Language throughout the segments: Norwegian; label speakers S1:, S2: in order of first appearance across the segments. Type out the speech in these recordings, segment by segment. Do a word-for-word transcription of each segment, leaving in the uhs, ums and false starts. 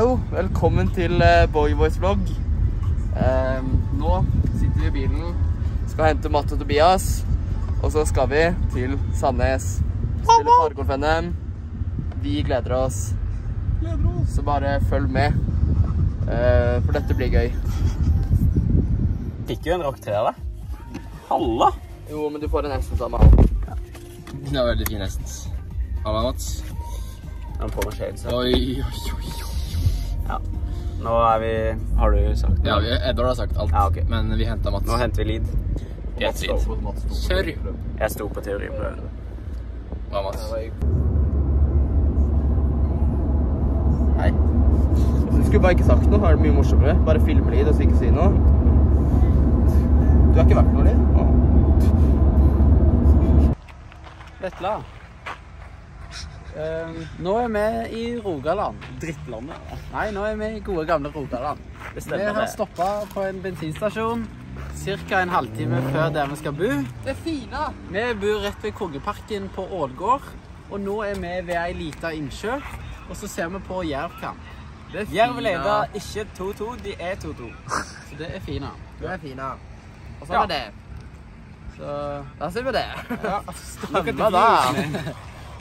S1: Hallo, velkommen til uh, Boyboys vlogg. Um, nå sitter vi i bilen, skal hente Matte og Tobias, og så skal vi til Sandnes. Spille pargolf-N M. Vi gleder oss. gleder oss. Så bare følg med, uh, for dette blir gøy.
S2: Fikk jo en rock tre av det. Halla!
S1: Jo, men du får en hest sammen. Ja.
S3: Det var veldig fin hest. Halla, Mats.
S2: Den på med shades.
S3: Oi, oi, oi, oi.
S2: Ja. Nå er vi... Har du sagt det?
S3: Ja, vi, Edvard har sagt alt.
S2: Ja, ok.
S3: Men vi hentet Mats.
S2: Nå henter vi lead.
S3: Helt lead. Kjør!
S2: Jeg sto på teoriprøven.
S3: Hva, Mats?
S1: Hei. Du skulle bare ikke sagt noe, er det mye morsommere. Bare filme litt og så ikke si noe. Du har ikke vært noe litt?
S2: Vetla. Uh, nå er vi i Rogaland. Drittlandet. Nei, nå er vi i gode gamle Rogaland. Vi har stoppet på en bensinstasjon cirka en halvtime før der vi skal bo.
S1: Det er fine!
S2: Vi bor rett ved Kongeparken på Ålgård, og nå er vi ved en liten innsjø, og så ser vi på Jervkamp. Jerv leder ikke to to, de er to to. Så det er fine.
S1: Det er fine. Og så er det. Så da ser vi det.
S2: Ja,
S1: stemmer da.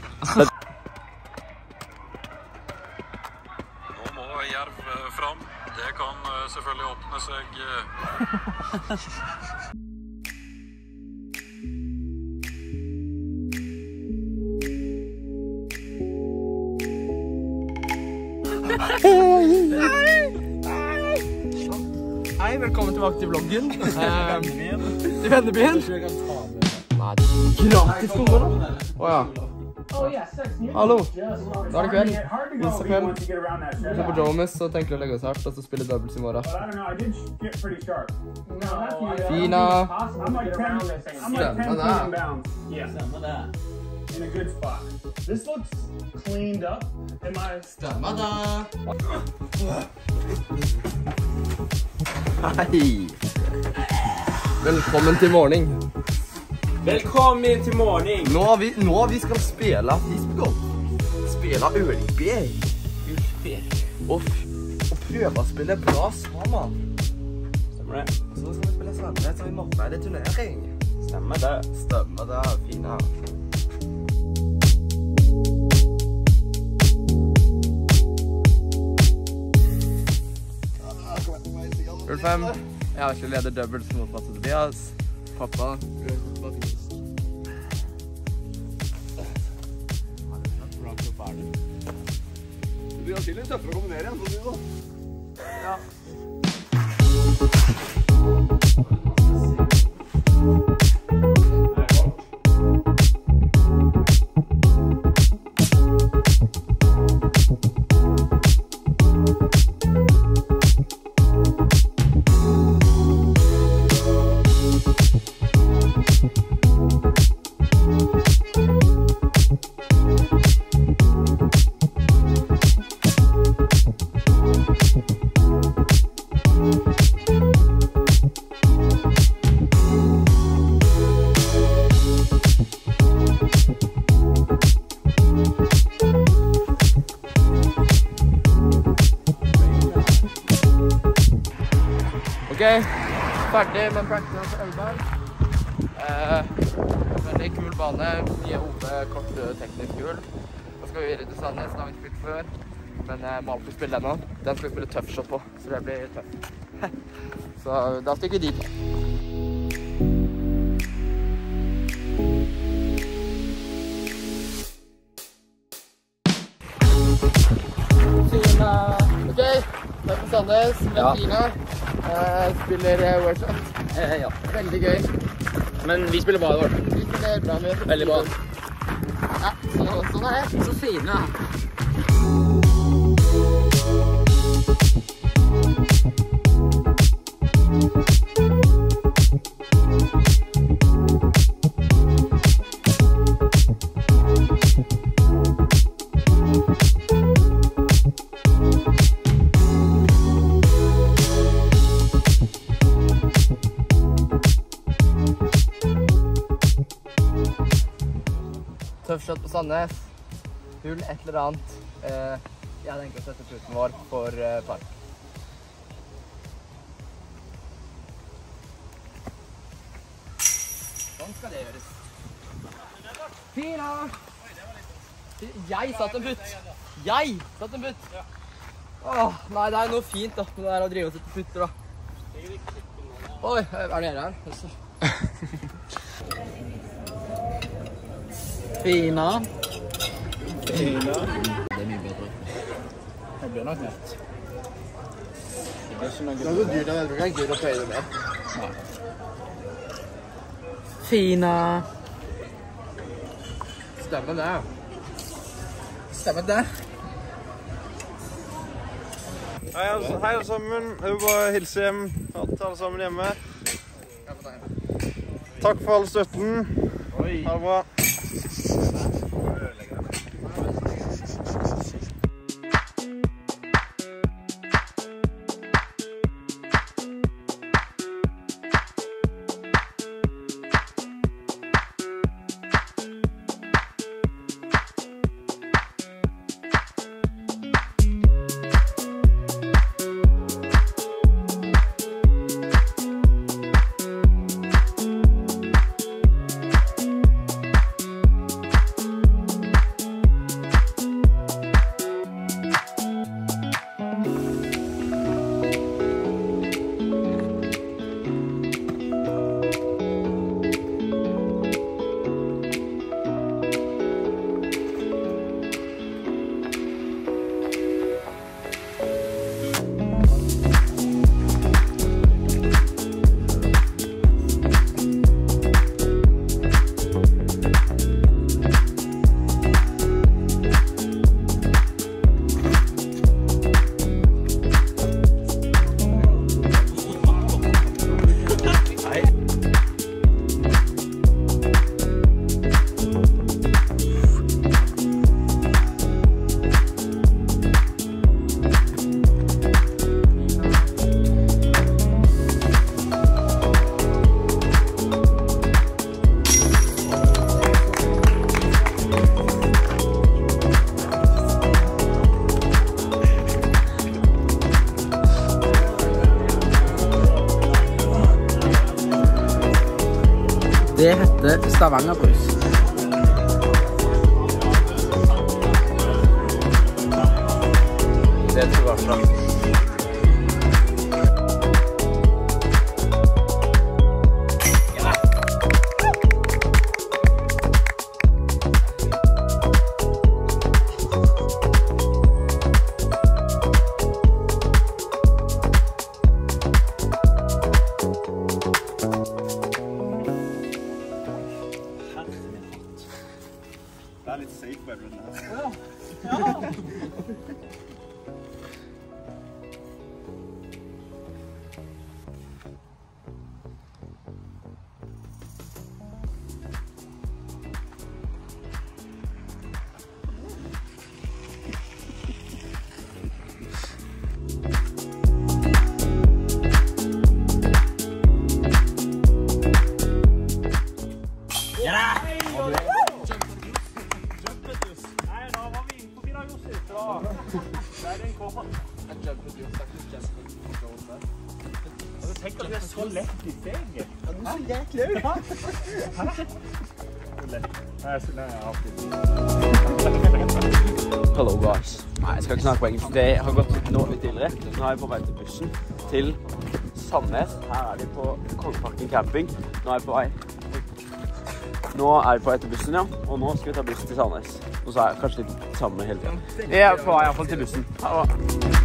S4: Jerv fram. Det kan selvfølgelig åpne seg.
S1: Hei, velkommen tilbake til vloggen. Til vennebyen. Nei, gratis konger da. Åja. Hallo, da er det kveld. Neste kveld. Vi ser på Jomis og tenker å legge oss hardt, og så spille doubles i morgen. Fina. Stemmer det. Stemmer det. Hei. Velkommen til morgen.
S2: Velkommen til morgen!
S1: Nå har vi, nå vi skal spille fiskegolf. Spille ølbier. Og, og prøve å spille bra sammen.
S2: Stemmer det?
S1: Så skal vi spille sammen, så vi må med i turnering.
S2: Stemmer det.
S1: Stemmer det, fina. Ulfem, jeg har ikke leder doubles mot Matte og Tobias. Pappa, det blir alltid litt tøffere å komme ned igjen, så du da. Ja. Ok, ferdig med practice på Elberg. Eh, veldig kul bane, mye O V, kort teknisk kul. Da skal vi videre til Sandnes, den har vi spilt før. Men jeg må alltid spille den nå. Den skal vi spille tøff shot på, så det blir tøft. Så da stikker vi dit. Fina. Ok, takk for Sandnes, det er fina. Uh, spiller uh, workshop.
S3: Eh, ja.
S1: Veldig gøy.
S3: Men vi spiller bra, Edvard.
S1: Vi spiller bra med.
S3: Veldig bra.
S1: Ja, så, sånn er det.
S2: Så fine.
S1: Tøff shot på Sandnes. Hull et eller annet. Eh, Jeg tenker å sette putten vår for uh, park. Sånn skal det gjøres. Fina! Jeg satt en putt. Jeg satt en putt. Åh, nei, det er noe fint da, det er å drive og sette putter da. Oi, er det her? Fina. Fina. Det er mye bedre. Det blir nok nett. Det blir ikke noe gøy. Det er så dyrt, jeg tror ikke jeg gøy å pløye det mer. Nei. Fina. Stemmer det. Stemmer det.
S5: Hei, alle, hei alle sammen. Jeg vil bare hilse hjem til alle sammen hjemme. Takk for all støtten. Ha det bra.
S2: Det heter Stavangerbrus. Det tror jeg fra.
S5: Det er litt safe bedroom her.
S2: Ja. Ja.
S5: Tenk at det er så lett i steget. Ja, du er så jæklig ut. Hæ? Nei, jeg har alltid.
S2: Hello guys. Nei, jeg skal ikke snakke på engelsk. Det har gått nå litt tidligere. Nå er jeg på vei til bussen til Sandnes. Her er vi på Kongeparken camping. Nå er jeg på vei. Nå er vi på vei til bussen, ja. Og nå skal vi ta bussen til Sandnes. Og så er jeg kanskje litt sammen hele tiden. Jeg er på vei i hvert fall til bussen. Ha det.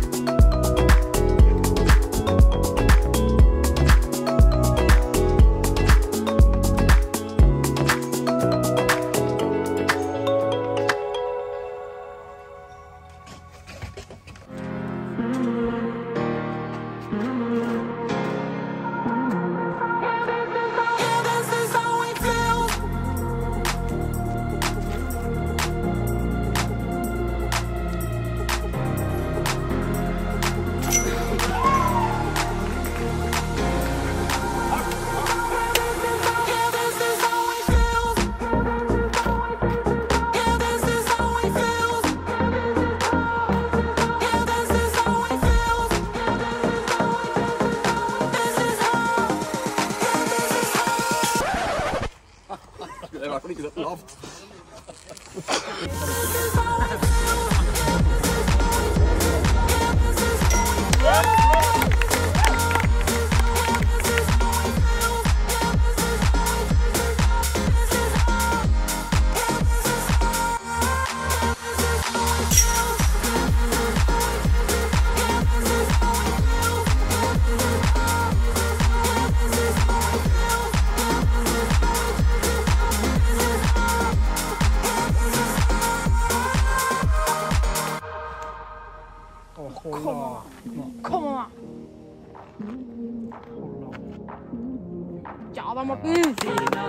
S1: Har du ikke sett lavt?
S6: Kom an, da. Ja da, Morten.